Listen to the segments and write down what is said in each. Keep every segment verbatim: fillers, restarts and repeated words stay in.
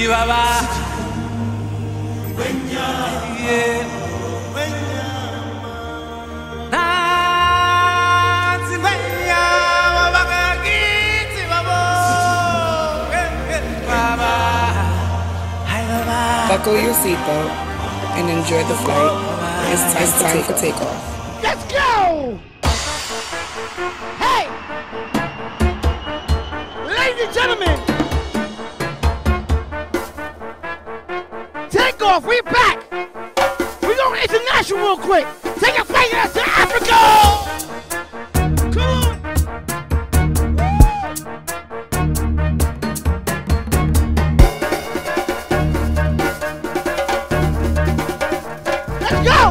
Buckle your seatbelt and enjoy the flight. It's time, it's time for takeoff. Let's go! Hey! Ladies and gentlemen! Take off, we're back! We're going international real quick! Take a flight to Africa! Come on! Let's go!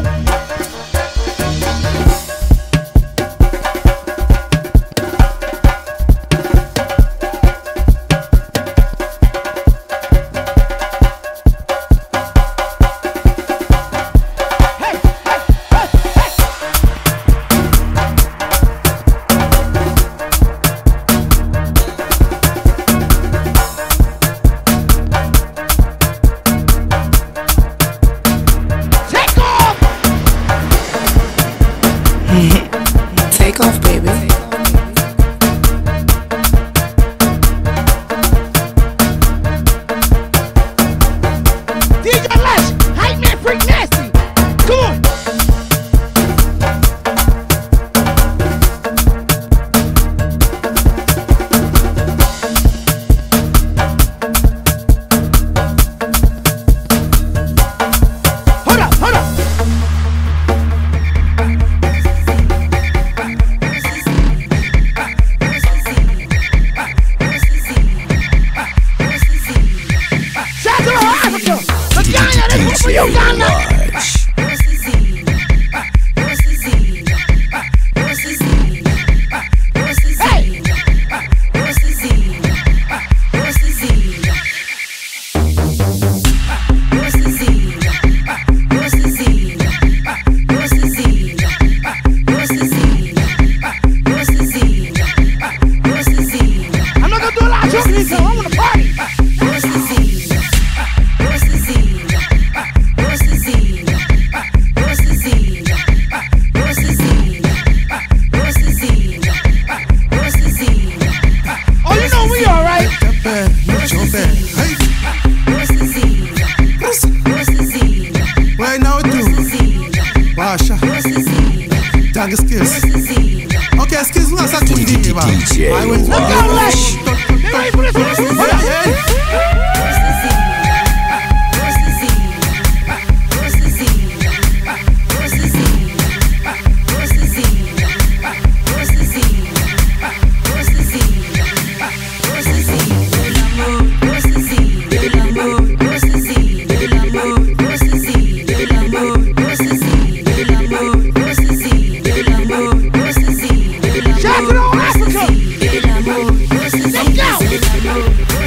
Take off, baby. D J Lash, Hypemanfreaknasty. Come on. Hold up, hold up. Okay, excuse me, ça tout dit, bah. I went to Africa! Let's go!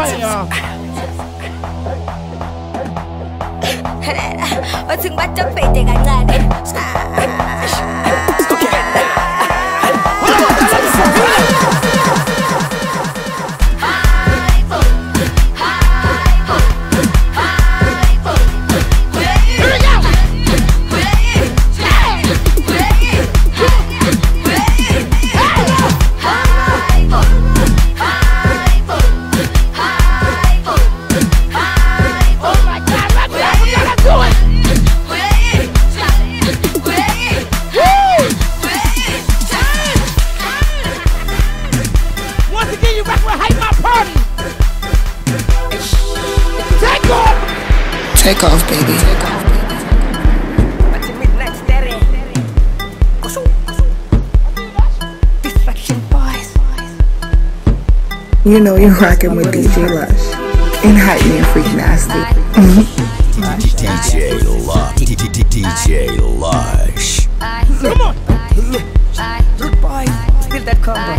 ถึงบัดจะไปเด็กงานเนี่ย Take off, baby. Take off, baby. You know you're rocking with D J Lush and Hypemanfreaknasty. D J Lush. D J Lush. Come on. Good boy. Still that combo.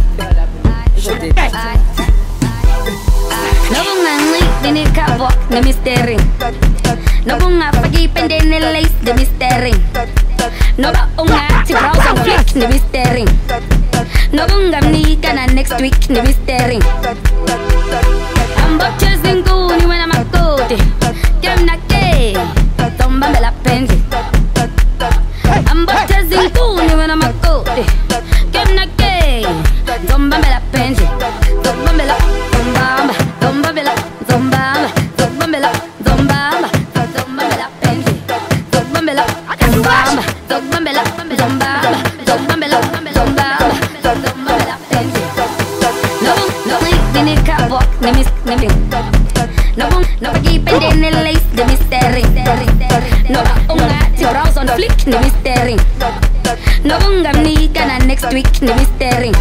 No bunga ngli dini kabok na misteri. No bunga pagi pendene lace de misteri. No ba unga ti browse on flick ni misteri. No bunga mni kana next week ni misteri. I'm about chasing goony when I'm a code. Kem na ke, tomba me la penzi. I'm about chasing goony when I'm a code. Kem na ke, tomba me la penzi. Tomba me la, tomba. Zomba bella, zomba, zomba bella, zomba, zomba bella, penzi, zomba bella, zomba, zomba bella, zomba, zomba bella, zomba, zomba bella, penzi. No, no, ni ni kabok, ni mis, ni mis. No, no pagi pendene lace de misteri. No ba unga ti browse on flick ni misteri. No bunga ni kana next week ni misteri.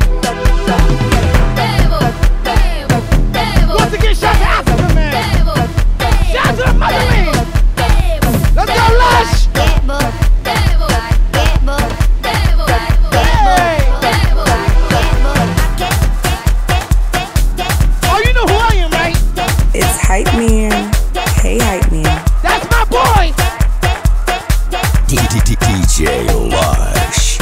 Once again, shout to Africa, man. Shout to the motherland. Let's go, Lush. Oh, you know who I am, right? It's Hype Man. Hey, Hype Man. That's my boy. D J Lush.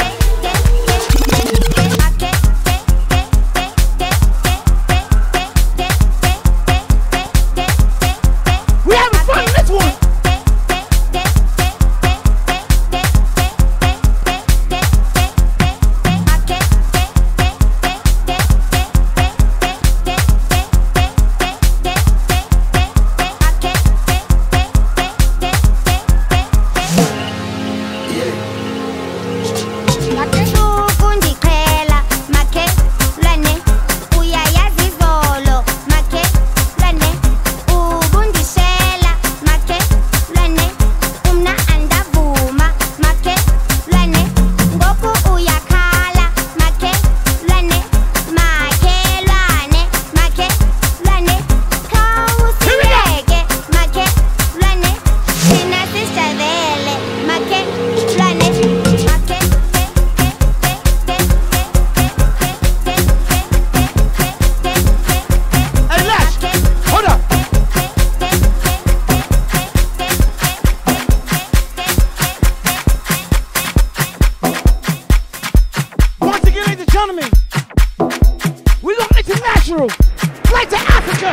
Flight to Africa.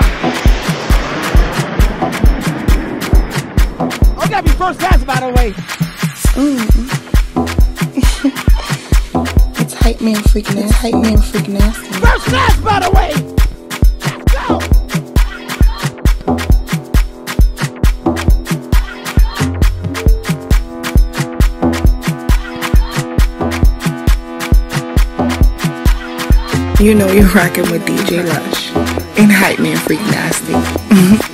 Oh, gotta be first class, by the way. Mm. It's Hypemanfreaknasty. Hypemanfreaknasty. First class, by the way. Let's go. You know you're rocking with D J Lush and Hypemanfreaknasty. Mm-hmm.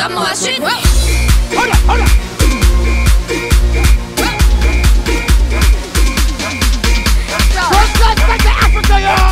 Vamos a shit. Hold up, hold up. First class back to Africa, y'all.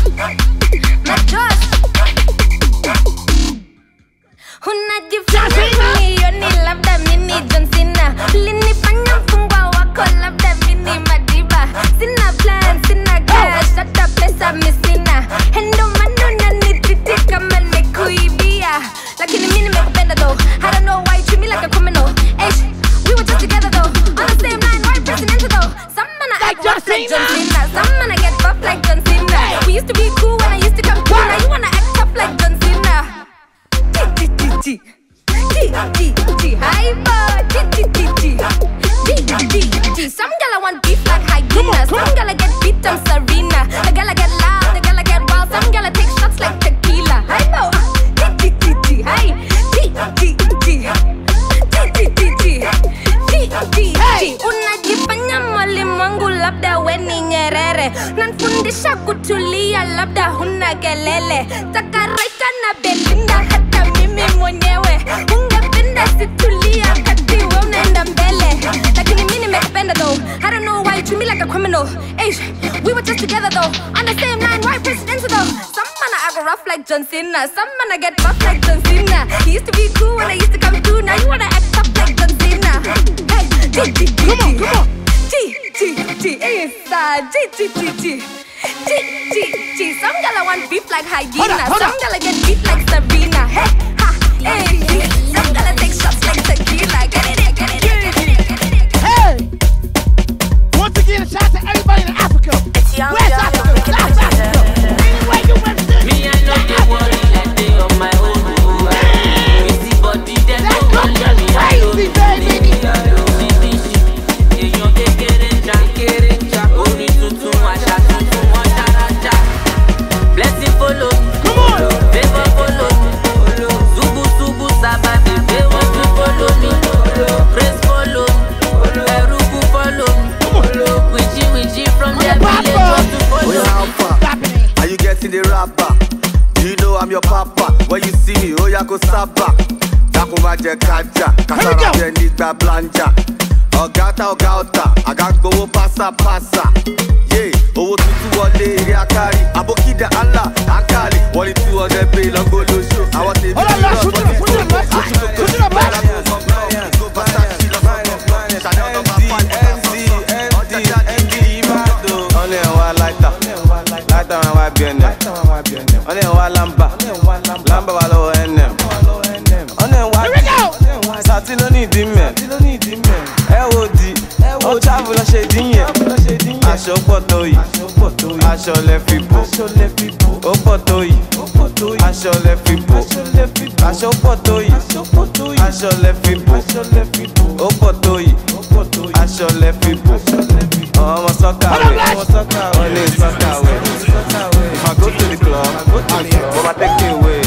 Unajifanya yoni labda mini John Cena. Ulinifanya mfungwa wako labda mini Madiba. Sina plan, sina cash, hata pesa misina. Hendo manona nititi kama nimekuibia. Lakini mimi nimekupenda though. I don't know why you treat me like a criminal. Hey, we were just together though. On the same line, why presidential though? Some man I act rough like John Cena. Some man I get buff like John Cena. We used to be cool when I used to come cool. Now you wanna act tough like John Cena. G G G G G Hyper G G G G G G G. Some gala want beef like hyena. Some gala get beat on Serena. The gala get loud, the gala get wild. Some gala take shots like tequila. Hyper G G G Hi G G G G G G G G. Unajifanya mwalimu wangu labda weni Nyerere. Nanfundisha kutulia labda huna kelele. Takaraika na Belinda hata mimi mwenyewe. Ungependa situlia kati we unaenda mbele. Lakini mimi nimekupenda though. I don't know why you treat me like a criminal. Hey, we were just together though. On the same line, why presidential though? Some man I act rough like John Cena. Some man I get buff like John Cena. He used to be cool when I used to come through. Now you wanna act tough like John Cena. Hey, G G G G G G G G G G G G G. Some gala want beef like hyena. Some gala get beat like Serena. Hey, ha, hey. Some gala take shots like tequila. Get it, get it, get it, get it. Hey! Once again, a shout out to everybody in Africa. West Africa, South Africa. Anywhere you went to. Me, I know the worry like they on my own. Busy body, then That's no not one just me. I crazy, baby. Èèyàn kékeré ń jà kéré ń jà orin tuntun àṣà tuntun wọn ṣàràjà. Blessing follow me, favour follow me, zubu zubu sábà bèbè wọn tún follow me, praise follow me, ẹrúkú follow me, wìjì wìjì from the village wọn tún follow me. Are you getting the rapper? Do you know I'm your papa? When you see me, oh ya go saba. Dakuma je kaja, kasara je nigba blanja. Ogata ogata, agagbowo pasa pasa. Yeah, owó tuntun wọlé eré akari. Abokida Allah, akali. Wọ́n ní two hundred pay lọ́gbó lóṣù. Àwọn tèmi Hold on, last, shoot it up, shoot it up, last. Shoot it up, last. Only one lighter, lighter and white B N M. Only one lamba, lamba wa lọ́wọ́ N M. Only one sati ló ní ìdí mẹ́. Ẹ wo di, ó travel lọ ṣe dín yẹn. Aṣọ pọ̀ tó yìí, aṣọ lẹ fi bò. Ó pọ̀ tó yìí, aṣọ lẹ fi bò. Aṣọ pọ̀ tó yìí, aṣọ lẹ fi bò. Ó pọ̀ tó yìí, aṣọ lẹ fi bò. Ọmọ sọ́kàwé, wọ́n ní sọ́kàwé. If I go to the club, wọ́n máa take me away.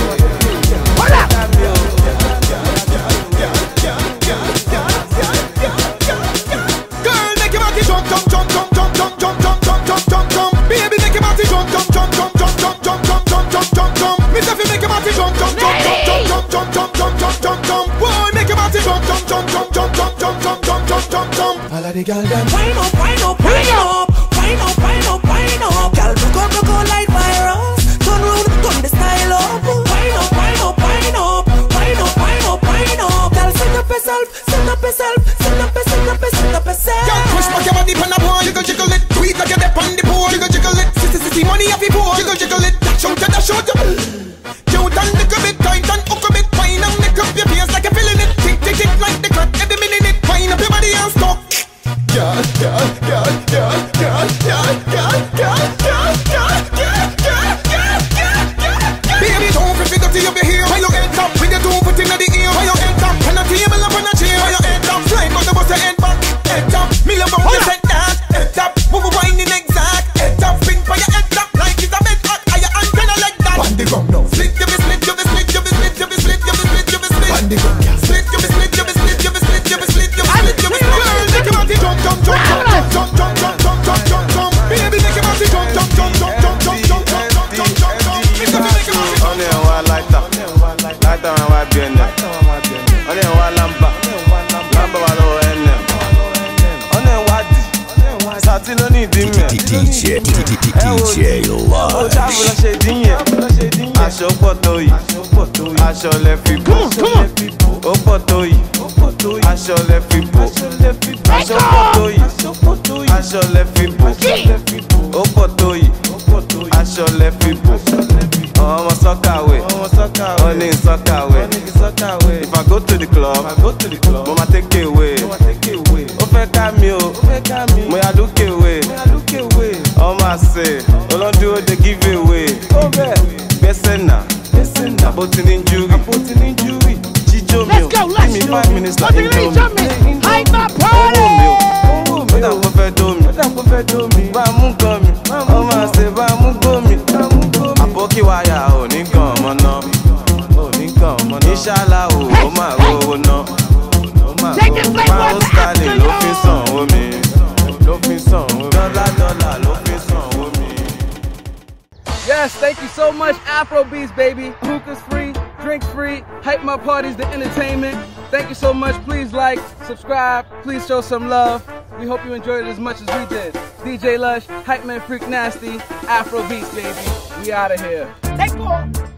Girl, make your body jump, jump, jump, jump, jump, jump, jump, jump, jump, jump, jump, jump. Baby, make your body jump, jump, jump, jump, jump, jump, jump, jump, jump, jump, jump, jump. Miss Effie, make your body jump, jump, jump, jump, jump, jump, jump, jump, jump, jump, jump. Boy, make your body jump, jump, jump, jump, jump, jump, jump, jump, jump, jump, jump, jump. All of the girls them wind up, wind up, wind up, wind up, wind up, wind up. Girl, look up, look up like virus. Turn round, turn the style up. Wind up, wind up, wind up, wind up, wind up, wind up. Girl, set up yourself, set up yourself, set up, set up, set up yourself. Girl, push back your body pon the pole, jiggle, jiggle it. Tweet like you're deep on the pole, jiggle, jiggle it. Sissy, sissy, money off your pole, jiggle, jiggle it. Dash out, dash out. Cute and lick a bit tight and hook a bit fine and make up your face like you're feeling it. Tick, tick, tick like the clock every minute. It wind up your body and stop. Girl, girl, girl, girl, girl, girl, girl, girl, girl, girl, girl, girl, girl, girl, girl. Baby, don't forget to your behavior. When you end up, when you do put in the ear. When you end up, on a table up on a chair. When you end up, slide on the bus, you end back. End up, me love how you said that. End up, move a wine in exact. End up, spin for your end up like it's a bed hot. Are your antenna like that? One the gum now. Split, you be split, you be split, you be split, you be split, you be split, you be split. One the gum, yeah. Split, you be split, you be split, you be split, you be split, you be split, you be split. Girl, make your body jump, jump, jump, jump, jump, jump, jump, jump, jump, jump, jump. Baby, make your body jump, jump. D J Lush. Aṣọ pọ̀ tó yìí, aṣọ lẹ fi bò. Ó pọ̀ tó yìí, aṣọ lẹ fi bò. Aṣọ pọ̀ tó yìí, aṣọ lẹ fi bò. Ó pọ̀ tó yìí, aṣọ lẹ fi bò. Ọmọ sọ́kàwé, ó ní sọ́kàwé. If I go to the club, mo ma take away. Ó fẹ́ ká mi o, mo yà dúkè wé. Ọmọ àṣẹ, olóńdúró dey give away. Gbèsè náà, àbótí ní júwì. Jíjó mi o, give me five minutes like Indomie. Hypemyparty. Bọ́dà kò fẹ́ dó mi, bá a mú gan mi. Ọmọ àṣẹ bá a mú gbó mi. Àbókí wáyà ò ní gan ọmọ náà. Inshallah o, ó máa rówó náà. Máa ó Stanley ló fi sanwó mi. Dọ́là dọ́là ló fi sanwó mi. Yes, thank you so much, AfroBeat, baby. Hookah's free, drinks free, Hypemyparty's the entertainment. Thank you so much. Please like, subscribe, please show some love. We hope you enjoyed it as much as we did. D J Lush, Hypemanfreaknasty, AfroBeat, baby. We out of here. Take off.